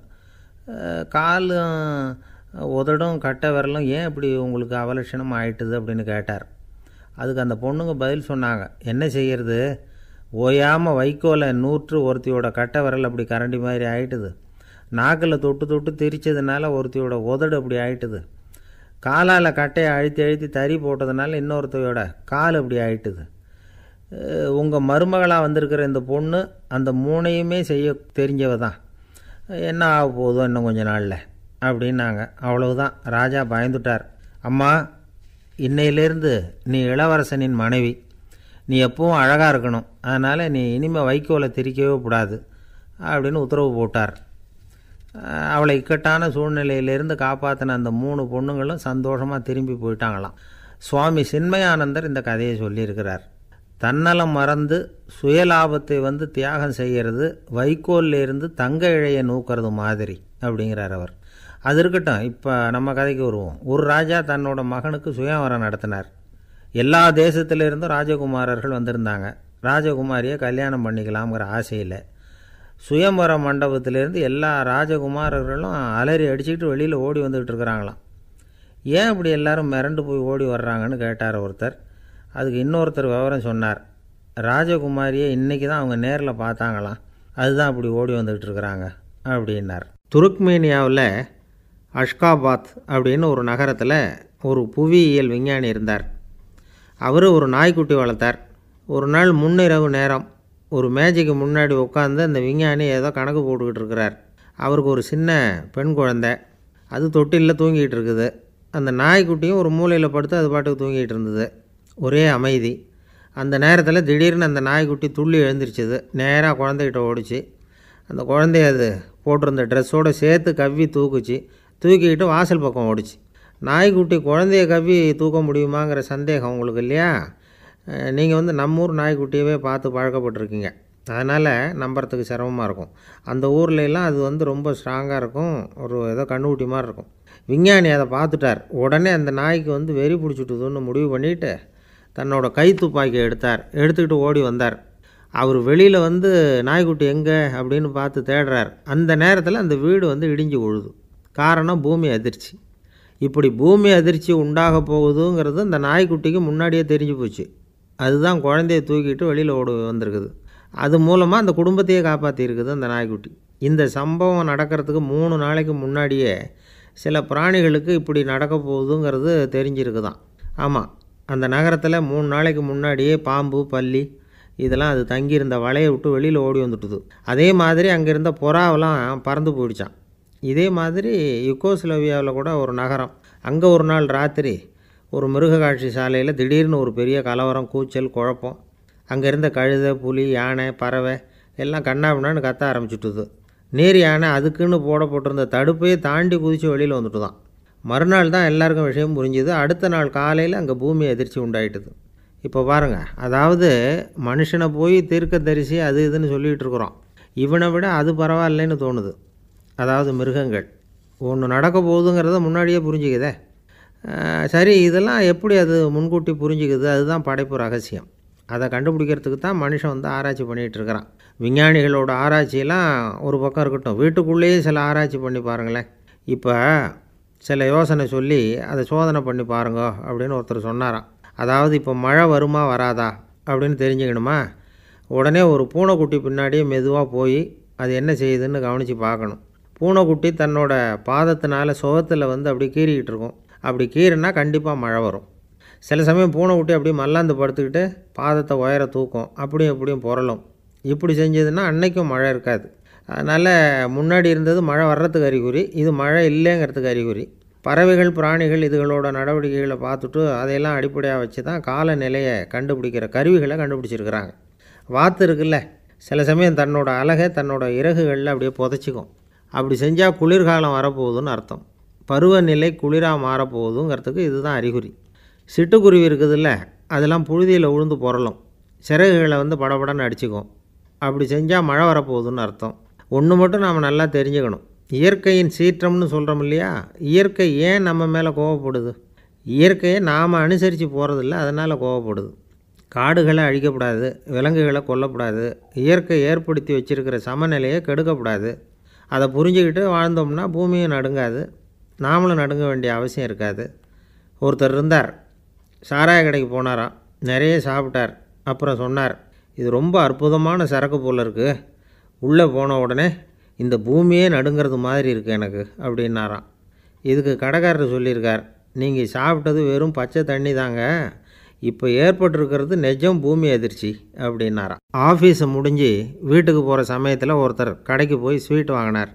Speaker 2: காலும் உதடும் கட்டை விரலும் ஏன் இப்படி உங்களுக்கு அவலட்சணம் ஆயிட்டுது அப்படின்னு கேட்டார். அதுக்கு அந்த பொண்ணுங்க பதில் சொன்னாங்க. என்ன செய்கிறது, ஓயாமல் வைக்கோலை நூற்று ஒருத்தியோட கட்டை விரல் அப்படி கரண்டி மாதிரி ஆயிட்டுது, நாக்கில் தொட்டு தொட்டு திரிச்சதுனால ஒருத்தியோட உதடு அப்படி ஆயிட்டுது, காலால் கட்டையை அழுத்தி அழுத்தி தறி போட்டதுனால இன்னொருத்தையோட கால் அப்படி ஆயிட்டுது. உங்கள் மருமகளாக வந்திருக்கிற இந்த பொண்ணு அந்த 3ஐயுமே செய்ய தெரிஞ்சவ தான். என்ன ஆக போகுதோ இன்னும் கொஞ்ச நாளில் அப்படின்னாங்க. அவ்வளவுதான், ராஜா பயந்துட்டார். அம்மா, இன்னையிலேருந்து நீ இளவரசனின் மனைவி, நீ எப்பவும் அழகாக இருக்கணும், அதனால் நீ இனிமேல் வைக்கோலை திரிக்கவே கூடாது அப்படின்னு உத்தரவு போட்டார். அவளை இக்கட்டான சூழ்நிலையிலேருந்து காப்பாற்றின அந்த 3 பொண்ணுங்களும் சந்தோஷமாக திரும்பி போயிட்டாங்களாம். சுவாமி சின்மயானந்தர் இந்த கதையை சொல்லியிருக்கிறார். தன்னலம் மறந்து சுயலாபத்தை தியாகம் செய்கிறது வைக்கோல்லேருந்து தங்க இழையை நூக்கிறது மாதிரி அப்படிங்கிறார் அவர். அது இருக்கட்டும், இப்போ நம்ம கதைக்கு வருவோம். ஒரு ராஜா தன்னோட மகனுக்கு சுயவரம் நடத்தினார். எல்லா தேசத்திலிருந்தும் ராஜகுமாரர்கள் வந்திருந்தாங்க. ராஜகுமாரியை கல்யாணம் பண்ணிக்கலாம்ங்கிற ஆசையில் சுயம்பர மண்டபத்திலேருந்து எல்லா ராஜகுமாரர்களும் அலறி அடிச்சுக்கிட்டு வெளியில் ஓடி வந்துக்கிட்டு இருக்கிறாங்களாம். ஏன் இப்படி எல்லாரும் மிரண்டு போய் ஓடி வர்றாங்கன்னு கேட்டார் ஒருத்தர். அதுக்கு இன்னொருத்தர் விவரம் சொன்னார். ராஜகுமாரியை இன்றைக்கி தான் அவங்க நேரில் பார்த்தாங்களாம், அதுதான் அப்படி ஓடி வந்துக்கிட்டு இருக்கிறாங்க அப்படின்னார். துருக்மேனியாவில் அஷ்காபாத் அப்படின்னு ஒரு நகரத்தில் ஒரு புவியியல் விஞ்ஞானி இருந்தார். அவர் ஒரு நாய்க்குட்டி வளர்த்தார். ஒரு நாள் முன்னிரவு நேரம் ஒரு மேஜைக்கு முன்னாடி உட்காந்து அந்த விஞ்ஞானி ஏதோ கணக்கு போட்டுக்கிட்டு இருக்கிறார். அவருக்கு ஒரு சின்ன பெண் குழந்தை, அது தொட்டிலில் தூங்கிட்டு இருக்குது. அந்த நாய்க்குட்டியும் ஒரு மூலையில் படுத்து அது பாட்டுக்கு தூங்கிட்டு இருந்தது. ஒரே அமைதி. அந்த நேரத்தில் திடீர்னு அந்த நாய்க்குட்டி துள்ளி எழுந்திரிச்சிது. நேராக குழந்தைகிட்ட ஓடிச்சு. அந்த குழந்தைய அது போட்டிருந்த ட்ரெஸ்ஸோடு சேர்த்து கவ்வி தூக்குச்சு. தூக்கிக்கிட்டு வாசல் பக்கம் ஓடிச்சு. நாய்க்குட்டி குழந்தைய கவ்வி தூக்க முடியுமாங்கிற சந்தேகம் உங்களுக்கு இல்லையா? நீங்கள் நம்மூர் நாய்க்குட்டியவே பார்த்து பழக்கப்பட்டிருக்கீங்க, அதனால் நம்புறதுக்கு சிரமமாக இருக்கும். அந்த ஊர்லெலாம் அது ரொம்ப ஸ்ட்ராங்காக இருக்கும், ஒரு ஏதோ கண்ணுக்குட்டி மாதிரி இருக்கும். விஞ்ஞானி அதை பார்த்துட்டார். உடனே அந்த நாய்க்கு வெறி பிடிச்சிட்டுதுன்னு முடிவு பண்ணிவிட்டு தன்னோட கை துப்பாக்கியை எடுத்துக்கிட்டு ஓடி வந்தார். அவர் வெளியில் நாய்க்குட்டி எங்கே அப்படின்னு பார்த்து தேடுறார். அந்த நேரத்தில் அந்த வீடு இடிஞ்சு விழுது. காரணம் பூமி அதிர்ச்சி. இப்படி பூமி அதிர்ச்சி உண்டாக போகுதுங்கிறது அந்த நாய்க்குட்டிக்கு முன்னாடியே தெரிஞ்சு போச்சு. அதுதான் குழந்தைய தூக்கிட்டு வெளியில் ஓடி வந்திருக்குது. அது மூலமாக அந்த குடும்பத்தையே காப்பாற்றியிருக்குது அந்த நாய்க்குட்டி. இந்த சம்பவம் நடக்கிறதுக்கு 3 நாளைக்கு முன்னாடியே சில பிராணிகளுக்கு இப்படி நடக்க போகுதுங்கிறது தெரிஞ்சிருக்குதான். ஆமாம், அந்த நகரத்தில் 3 நாளைக்கு முன்னாடியே பாம்பு, பல்லி இதெல்லாம் அது தங்கியிருந்த வலையை விட்டு வெளியில் ஓடி வந்துட்டுது. அதே மாதிரி அங்கே இருந்த புறாவெல்லாம் பறந்து போயிடுச்சான். இதே மாதிரி யுகோஸ்லோவியாவில் கூட ஒரு நகரம், அங்கே ஒரு நாள் ராத்திரி ஒரு மிருக காட்சி சாலையில் திடீர்னு ஒரு பெரிய கலவரம், கூச்சல், குழப்பம். அங்கே இருந்த கழுதை, புலி, யானை, பறவை எல்லாம் கண்ணாபின்னான்னு கத்த ஆரம்பிச்சுட்டுது. நீர் யானை அதுக்குன்னு போடப்பட்டிருந்த தடுப்பையே தாண்டி குதித்து வெளியில் வந்துட்டு தான். மறுநாள் தான் எல்லாருக்கும் விஷயம் புரிஞ்சுது. அடுத்த நாள் காலையில் அங்கே பூமி அதிர்ச்சி உண்டாயிட்டுது. இப்போ பாருங்கள், அதாவது மனுஷனை போய் தீர்க்கதரிசி அது இதுன்னு சொல்லிகிட்டு இருக்கிறோம். இவனை விட அது பரவாயில்லைன்னு தோணுது. அதாவது மிருகங்கள் ஒன்று நடக்க போகுதுங்கிறத முன்னாடியே புரிஞ்சுக்குதே. சரி, இதெல்லாம் எப்படி அது முன்கூட்டி புரிஞ்சுக்குது? அதுதான் படைப்பு ரகசியம். அதை கண்டுபிடிக்கிறதுக்கு தான் மனுஷன் ஆராய்ச்சி பண்ணிகிட்டு இருக்கிறான். விஞ்ஞானிகளோட ஆராய்ச்சியெல்லாம் ஒரு பக்கம் இருக்கட்டும், வீட்டுக்குள்ளேயே சில ஆராய்ச்சி பண்ணி பாருங்களேன். இப்போ சில யோசனை சொல்லி அதை சோதனை பண்ணி பாருங்க அப்படின்னு ஒருத்தர் சொன்னாராம். அதாவது இப்போ மழை வருமா வராதா அப்படின்னு தெரிஞ்சுக்கணுமா, உடனே ஒரு பூனைக்குட்டி பின்னாடியே மெதுவாக போய் அது என்ன செய்யுதுன்னு கவனித்து பார்க்கணும். பூனைக்குட்டி தன்னோட பாதத்தினால சுகத்தில் அப்படி கீறிக்கிட்டு இருக்கும். அப்படி கீறினா கண்டிப்பாக மழை வரும். சில சமயம் பூனைக்குட்டி அப்படியே மல்லாந்து படுத்துக்கிட்டு பாதத்தை உயர தூக்கும், அப்படியும் இப்படியும் புரளும். இப்படி செஞ்சதுன்னா அன்னைக்கும் மழை இருக்காது. அதனால் முன்னாடி இருந்தது மழை வர்றதுக்கு அறிகுறி, இது மழை இல்லைங்கிறதுக்கு அறிகுறி. பறவைகள், பிராணிகள் இதுகளோட நடவடிக்கைகளை பார்த்துட்டு அதையெல்லாம் அடிப்படையாக வச்சு தான் காலநிலையை கண்டுபிடிக்கிற கருவிகளை கண்டுபிடிச்சிருக்கிறாங்க. வாத்து இருக்குல்ல, சில சமயம் தன்னோட அழகை தன்னோட இறகுகளில் அப்படியே புதைச்சிக்கும். அப்படி செஞ்சால் குளிர்காலம் வரப்போகுதுன்னு அர்த்தம். பருவநிலை குளிராக மாறப்போகுதுங்கிறதுக்கு இதுதான் அறிகுறி. சிட்டுக்குருவி இருக்குதுல்ல, அதெல்லாம் புழுதியில் விழுந்து புரளும், சிறகுகளை படபடன்னு அடிச்சுக்கும். அப்படி செஞ்சால் மழை வரப்போகுதுன்னு அர்த்தம். ஒன்று மட்டும் நாம் நல்லா தெரிஞ்சுக்கணும், இயற்கையின் சீற்றம்னு சொல்கிறோம் இல்லையா, இயற்கை ஏன் நம்ம மேலே கோவப்படுது? இயற்கையை நாம் அனுசரித்து போகிறதில்ல, அதனால் கோவப்படுது. காடுகளை அழிக்கப்படாது, விலங்குகளை கொல்லக்கூடாது, இயற்கை ஏற்படுத்தி வச்சுருக்கிற சமநிலையை கெடுக்கக்கூடாது. அதை புரிஞ்சுக்கிட்டு வாழ்ந்தோம்னா பூமியும் நடுங்காது, நாமளும் நடுங்க வேண்டிய அவசியம் இருக்காது. ஒருத்தர் இருந்தார், சாராய கடைக்கு போனாராம், நிறைய சாப்பிட்டார். அப்புறம் சொன்னார், இது ரொம்ப அற்புதமான சரக்கு போல் இருக்குது, உள்ளே போன உடனே இந்த பூமியே நடுங்கிறது மாதிரி இருக்குது எனக்கு அப்படின்னாராம். இதுக்கு கடைக்காரர் சொல்லியிருக்கார், நீங்கள் சாப்பிட்டது வெறும் பச்சை தண்ணி தாங்க, இப்போ ஏற்பட்டிருக்கிறது நிஜம் பூமி அதிர்ச்சி அப்படின்னாராம். ஆஃபீஸை முடிஞ்சு வீட்டுக்கு போகிற சமயத்தில் ஒருத்தர் கடைக்கு போய் ஸ்வீட் வாங்கினார்.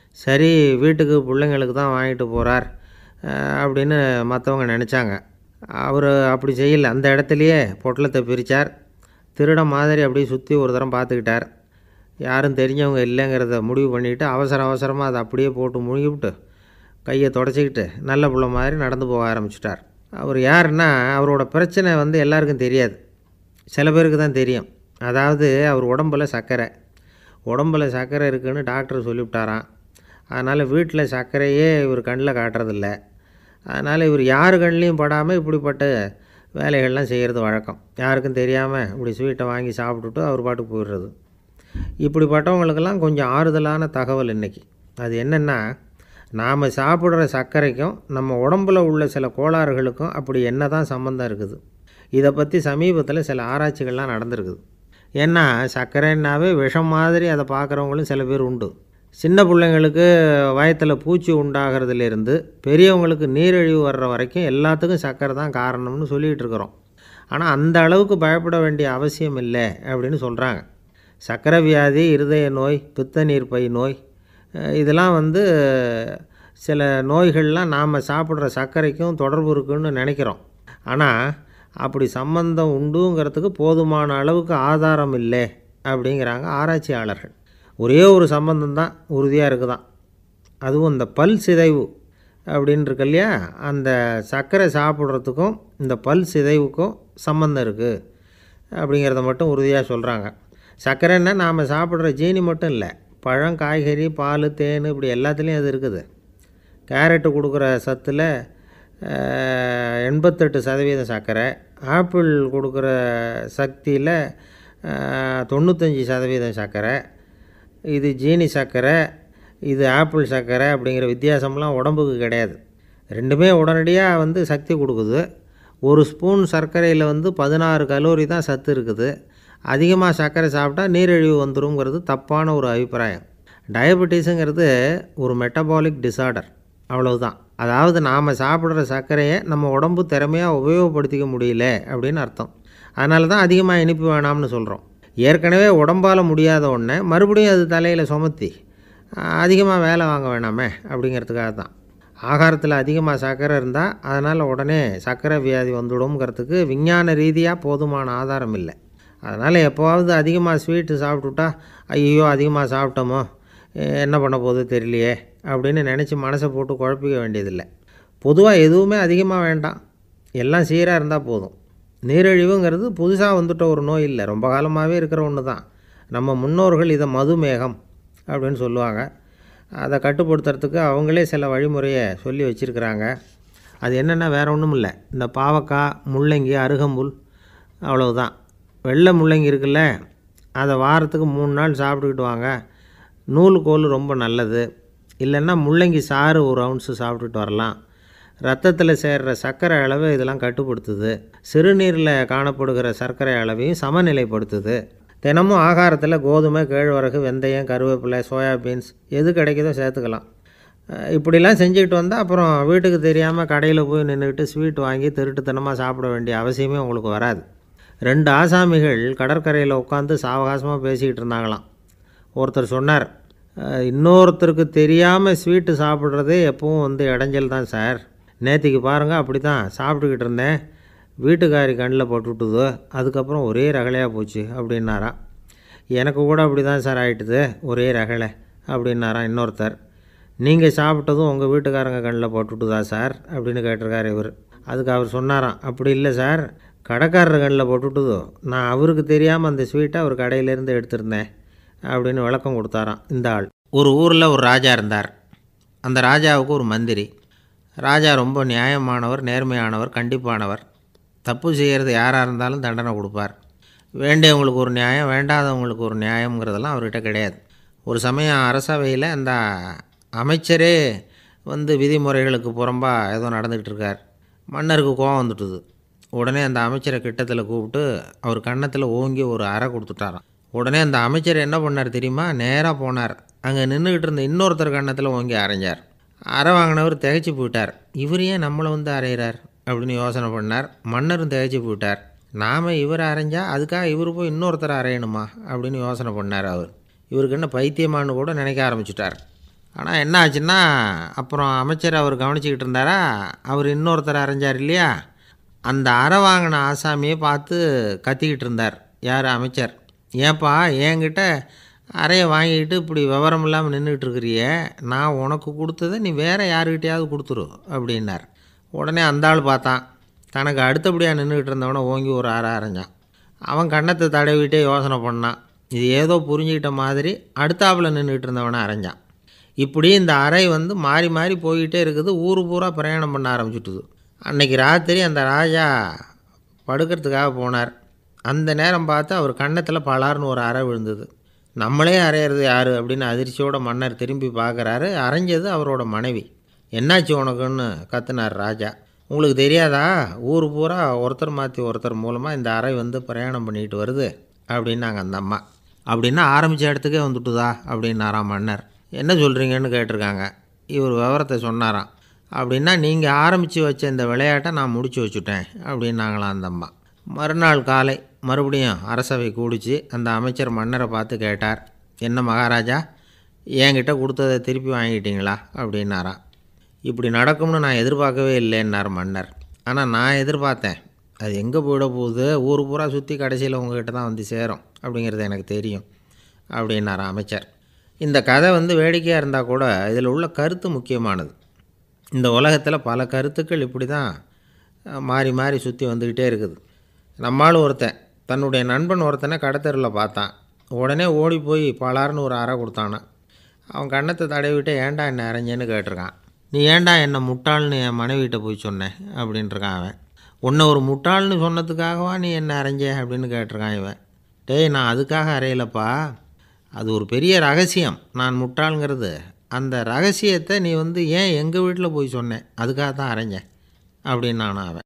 Speaker 2: சரி வீட்டுக்கு பிள்ளைங்களுக்கு தான் வாங்கிட்டு போகிறார் அப்படின்னு மற்றவங்க நினச்சாங்க. அவர் அப்படி செய்யலை. அந்த இடத்துலையே பொட்டலத்தை பிரித்தார். திருட மாதிரி அப்படியே சுற்றி ஒரு தரம் பார்த்துக்கிட்டார். யாரும் தெரிஞ்சவங்க இல்லைங்கிறத முடிவு பண்ணிவிட்டு அவசரமாக அதை அப்படியே போட்டு முழுங்கிவிட்டு கையை தொடச்சிக்கிட்டு நல்ல பிள்ளை மாதிரி நடந்து போக ஆரம்பிச்சிட்டார். அவர் யாருன்னா, அவரோட பிரச்சனை எல்லாருக்கும் தெரியாது, சில பேருக்கு தான் தெரியும். அதாவது அவர் உடம்பில் சர்க்கரை இருக்குதுன்னு டாக்டர் சொல்லிவிட்டாராம். அதனால் வீட்டில் சர்க்கரையே இவர் கண்ணில் காட்டுறதில்ல. அதனால் இவர் யார் கண்ணிலையும் படாமல் இப்படிப்பட்ட வேலைகள்லாம் செய்கிறது வழக்கம். யாருக்கும் தெரியாமல் இப்படி ஸ்வீட்டை வாங்கி சாப்பிட்டுட்டு அவர் பாட்டுக்கு போயிடுறது. இப்படிப்பட்டவங்களுக்கெல்லாம் கொஞ்சம் ஆறுதலான தகவல் இன்றைக்கி. அது என்னென்னா, நாம் சாப்பிட்ற சர்க்கரைக்கும் நம்ம உடம்பில் உள்ள சில கோளாறுகளுக்கும் அப்படி என்ன தான் சம்மந்தம் இருக்குது. இதை பற்றி சமீபத்தில் சில ஆராய்ச்சிகள்லாம் நடந்திருக்குது. ஏன்னா சர்க்கரைன்னாவே விஷம் மாதிரி அதை பார்க்குறவங்களும் சில பேர் உண்டு. சின்ன பிள்ளைங்களுக்கு வயத்தில் பூச்சி உண்டாகிறதுலேருந்து பெரியவங்களுக்கு நீரிழிவு வர்ற வரைக்கும் எல்லாத்துக்கும் சர்க்கரை தான் காரணம்னு சொல்லிகிட்டு இருக்கிறோம். ஆனால் அந்த அளவுக்கு பயப்பட வேண்டிய அவசியம் இல்லை அப்படின்னு சொல்கிறாங்க. சர்க்கரை வியாதி, இருதய நோய், பித்த நீர்ப்பை நோய், இதெல்லாம் சில நோய்கள்லாம் நாம் சாப்பிட்ற சர்க்கரைக்கும் தொடர்பு இருக்குதுன்னு நினைக்கிறோம். ஆனால் அப்படி சம்பந்தம் உண்டுங்கிறதுக்கு போதுமான அளவுக்கு ஆதாரம் இல்லை அப்படிங்கிறாங்க ஆராய்ச்சியாளர்கள். ஒரே ஒரு சம்பந்தம் தான் உறுதியாக இருக்குதான். அதுவும் இந்த பல் சிதைவு அப்படின்னு இருக்கு இல்லையா, அந்த சர்க்கரை சாப்பிட்றதுக்கும் இந்த பல் சிதைவுக்கும் சம்பந்தம் இருக்குது அப்படிங்கிறத மட்டும் உறுதியாக சொல்கிறாங்க. சர்க்கரைன்னா நாம் சாப்பிட்ற ஜீனி மட்டும் இல்லை, பழம், காய்கறி, பால், தேன், இப்படி எல்லாத்துலேயும் அது இருக்குது. கேரட்டு கொடுக்குற சத்தில் 88% சர்க்கரை, ஆப்பிள் கொடுக்குற சக்தியில் 95% சர்க்கரை. இது ஜீனி சர்க்கரை, இது ஆப்பிள் சர்க்கரை அப்படிங்கிற வித்தியாசம்லாம் உடம்புக்கு கிடையாது. ரெண்டுமே உடனடியாக சக்தி கொடுக்குது. ஒரு ஸ்பூன் சர்க்கரையில் 16 கலோரி தான் சத்து இருக்குது. அதிகமாக சர்க்கரை சாப்பிட்டா நீரிழிவு வந்துருங்கிறது தப்பான ஒரு அபிப்பிராயம். டயபெட்டிஸுங்கிறது ஒரு மெட்டபாலிக் டிஸார்டர், அவ்வளவுதான். அதாவது நாம் சாப்பிட்ற சர்க்கரையை நம்ம உடம்பு திறமையாக உபயோகப்படுத்திக்க முடியல அப்படின்னு அர்த்தம். அதனால தான் அதிகமாக இனிப்பு வேணாம்னு சொல்கிறோம். ஏற்கனவே உடம்பால் முடியாத ஒன்றை மறுபடியும் அது தலையில் சுமத்தி அதிகமாக வேலை வாங்க வேணாமே அப்படிங்கிறதுக்காக தான். ஆகாரத்தில் அதிகமாக சர்க்கரை இருந்தால் அதனால் உடனே சர்க்கரை வியாதி வந்துடும்ங்கிறதுக்கு விஞ்ஞான ரீதியாக போதுமான ஆதாரம் இல்லை. அதனால் எப்போவாவது அதிகமாக ஸ்வீட்டு சாப்பிட்டுட்டா ஐயோ அதிகமாக சாப்பிட்டோமோ என்ன பண்ண போகுது தெரியலையே அப்படின்னு நினச்சி மனசை போட்டு குழப்பிக்க வேண்டியதில்லை. பொதுவாக எதுவுமே அதிகமாக வேண்டாம், எல்லாம் சீராக இருந்தால் போதும். நீரிழிவுங்கிறது புதுசாக வந்துட்ட ஒரு நோய் இல்லை, ரொம்ப காலமாகவே இருக்கிற ஒன்று தான். நம்ம முன்னோர்கள் இதை மதுமேகம் அப்படின்னு சொல்லுவாங்க. அதை கட்டுப்படுத்துறதுக்கு அவங்களே சில வழிமுறையை சொல்லி வச்சுருக்கிறாங்க. அது என்னென்னா வேறு ஒன்றும் இல்லை, இந்த பாவக்காய், முள்ளங்கி, அருகம்புல், அவ்வளவுதான். வெள்ளை முள்ளங்கி இருக்குல்ல, அதை வாரத்துக்கு 3 நாள் சாப்பிட்டுக்கிட்டு வாங்க. நூலுக்கோல் ரொம்ப நல்லது. இல்லைன்னா முள்ளங்கி சாறு 1 ounce சாப்பிட்டுட்டு வரலாம். ரத்தத்தில் சேர்கிற சர்க்கரை அளவை இதெல்லாம் கட்டுப்படுத்துது. சிறுநீரில் காணப்படுகிற சர்க்கரை அளவையும் சமநிலைப்படுத்துது. தினமும் ஆகாரத்தில் கோதுமை, கேழ்வரகு, வெந்தயம், கருவேப்பிலை, சோயாபீன்ஸ் எது கிடைக்குதோ சேர்த்துக்கலாம். இப்படிலாம் செஞ்சுக்கிட்டு வந்தால் அப்புறம் வீட்டுக்கு தெரியாமல் கடையில் போய் நின்றுக்கிட்டு ஸ்வீட் வாங்கி திருட்டுத்தனமாக சாப்பிட வேண்டிய அவசியமே உங்களுக்கு வராது. 2 ஆசாமிகள் கடற்கரையில் உட்காந்து சாவகாசமாக பேசிக்கிட்டு இருந்தாங்களாம். ஒருத்தர் சொன்னார், இன்னொருத்தருக்கு தெரியாமல் ஸ்வீட்டு சாப்பிட்றதே எப்பவும் இடைஞ்சல் தான் சார். நேற்றுக்கு பாருங்கள் அப்படி தான் சாப்பிட்டுக்கிட்டு இருந்தேன், வீட்டுக்காரி கண்ணில் போட்டுவிட்டுதோ, அதுக்கப்புறம் ஒரே ரகலையாக போச்சு அப்படின்னாராம். எனக்கு கூட அப்படி தான் சார் ஆகிட்டுது, ஒரே ரகலை அப்படின்னாராம் இன்னொருத்தர். நீங்கள் சாப்பிட்டதும் உங்கள் வீட்டுக்காரங்க கண்ணில் போட்டுவிட்டுதா சார் அப்படின்னு கேட்டிருக்கார் இவர். அதுக்கு அவர் சொன்னாராம், அப்படி இல்லை சார், கடைக்காரர் கண்ணில் போட்டுவிட்டுதோ, நான் அவருக்கு தெரியாமல் அந்த ஸ்வீட்டை அவர் கடையிலேருந்து எடுத்திருந்தேன் அப்படின்னு விளக்கம் கொடுத்தாராம் இந்த ஆள். ஒரு ஊரில் ஒரு ராஜா இருந்தார். அந்த ராஜாவுக்கு ஒரு மந்திரி. ராஜா ரொம்ப நியாயமானவர், நேர்மையானவர், கண்டிப்பானவர். தப்பு செய்கிறது யாராக இருந்தாலும் தண்டனை கொடுப்பார். வேண்டியவங்களுக்கு ஒரு நியாயம், வேண்டாதவங்களுக்கு ஒரு நியாயங்கிறதெல்லாம் அவர்கிட்ட கிடையாது. ஒரு சமயம் அரசவையில் அந்த அமைச்சரே விதிமுறைகளுக்கு புறம்பாக ஏதோ நடந்துக்கிட்டு இருக்கார். மன்னருக்கு கோபம் வந்துட்டுது. உடனே அந்த அமைச்சரை கிட்டத்தில் கூப்பிட்டு அவர் கன்னத்தில் ஓங்கி ஒரு அறை கொடுத்துட்டாராம். உடனே அந்த அமைச்சர் என்ன பண்ணார் தெரியுமா, நேராக போனார். அங்கே நின்றுக்கிட்டு இருந்த இன்னொருத்தர் கன்னத்தில் ஓங்கி அரைஞ்சார். அறை வாங்கினவர் திகைச்சு போயிட்டார். இவர் ஏன் நம்மளை அரைகிறார் அப்படின்னு யோசனை பண்ணார். மன்னரும் திகைச்சு போயிட்டார். நாம் இவர் அரைஞ்சா அதுக்காக இவர் போய் இன்னொருத்தர் அரையணுமா அப்படின்னு யோசனை பண்ணார் அவர். இவருக்கு என்ன பைத்தியமானு கூட நினைக்க ஆரம்பிச்சிட்டார். ஆனால் என்ன ஆச்சுன்னா, அப்புறம் அமைச்சர் அவர் கவனிச்சிக்கிட்டு இருந்தாரா, அவர் இன்னொருத்தர் அரைஞ்சார் இல்லையா, அந்த அறை வாங்கின ஆசாமியை பார்த்து கத்திக்கிட்டு இருந்தார். யார்? அமைச்சர். ஏன்பா என்கிட்ட அறையை வாங்கிக்கிட்டு இப்படி விவரம் இல்லாமல் நின்றுட்டு இருக்கிறிய, நான் உனக்கு கொடுத்ததை நீ வேறு யாருக்கிட்டையாவது கொடுத்துரு அப்படின்னார். உடனே அந்த ஆள் பார்த்தான், தனக்கு அடுத்தபடியாக நின்றுக்கிட்டு இருந்தவனை ஓங்கி ஒரு அறை அரைஞ்சான். அவன் கன்னத்தை தடவிட்டே யோசனை பண்ணான். இது ஏதோ புரிஞ்சுக்கிட்ட மாதிரி அடுத்தாப்பில் நின்றுக்கிட்டு இருந்தவனை அரைஞ்சான். இப்படி இந்த அறை மாறி மாறி போய்கிட்டே இருக்குது. ஊர் பூரா பிரயாணம் பண்ண ஆரம்பிச்சுட்டுது. அன்றைக்கி ராத்திரி அந்த ராஜா படுக்கிறதுக்காக போனார். அந்த நேரம் பார்த்து அவர் கன்னத்தில் பலார்னு ஒரு அறை விழுந்தது. நம்மளே அரையிறது யார் அப்படின்னு அதிர்ச்சியோட மன்னர் திரும்பி பார்க்குறாரு. அரைஞ்சது அவரோட மனைவி. என்னாச்சு உனக்குன்னு கத்துனார் ராஜா. உங்களுக்கு தெரியாதா, ஊர் பூரா ஒருத்தர் மாற்றி ஒருத்தர் மூலமாக இந்த அறை பிரயாணம் பண்ணிட்டு வருது அப்படின்னாங்க அந்த அம்மா. அப்படின்னா ஆரம்பித்த இடத்துக்கே வந்துட்டுதா அப்படின்னாராம் மன்னர். என்ன சொல்கிறீங்கன்னு கேட்டிருக்காங்க. இவர் விவரத்தை சொன்னாராம். அப்படின்னா நீங்கள் ஆரம்பித்து வச்ச இந்த விளையாட்டை நான் முடிச்சு வச்சுட்டேன் அப்படின்னாங்களாம் அந்த அம்மா. மறுநாள் காலை மறுபடியும் அரசவை கூடிச்சு. அந்த அமைச்சர் மன்னரை பார்த்து கேட்டார், என்ன மகாராஜா, என்கிட்ட கொடுத்ததை திருப்பி வாங்கிட்டீங்களா அப்படின்னாராம். இப்படி நடக்கும்னு நான் எதிர்பார்க்கவே இல்லைன்னார் மன்னர். ஆனால் நான் எதிர்பார்த்தேன். அது எங்கே போயிட போகுது, ஊர் பூரா சுற்றி கடைசியில் உங்ககிட்ட தான் வந்து சேரும் அப்படிங்கிறது எனக்கு தெரியும் அப்படின்னார் அமைச்சர். இந்த கதை வேடிக்கையாக இருந்தால் கூட இதில் உள்ள கருத்து முக்கியமானது. இந்த உலகத்தில் பல கருத்துக்கள் இப்படி தான் மாறி மாறி சுற்றி வந்துக்கிட்டே இருக்குது. நம்மால் ஒருத்தன் தன்னுடைய நண்பன் ஒருத்தனை கடத்தெருவில் பார்த்தான். உடனே ஓடி போய் பலார்னு ஒரு அறை கொடுத்தானான். அவன் கன்னத்தை தடவிட்டு ஏன்டா என்ன அரைஞ்சேன்னு கேட்டிருக்கான். நீ ஏன்டா என்னை முட்டாள்னு என் மனைவிட்ட போய் சொன்னேன் அப்படின்ட்டுருக்கான் அவன். உன்னை ஒரு முட்டாள்னு சொன்னதுக்காகவா நீ என்ன அரைஞ்சே அப்படின்னு கேட்டிருக்கான் இவன். டேய், நான் அதுக்காக அறையலப்பா, அது ஒரு பெரிய ரகசியம். நான் முட்டாளுங்கிறது அந்த ரகசியத்தை நீ ஏன் எங்கள் வீட்டில் போய் சொன்னேன், அதுக்காக தான் அரைஞ்சேன் அப்படின்னு நானும் அவன்.